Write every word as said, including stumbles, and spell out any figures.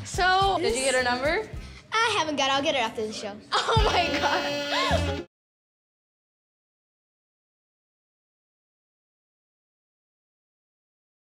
So, did you get her number? I haven't got it. I'll get it after the show. Oh my god.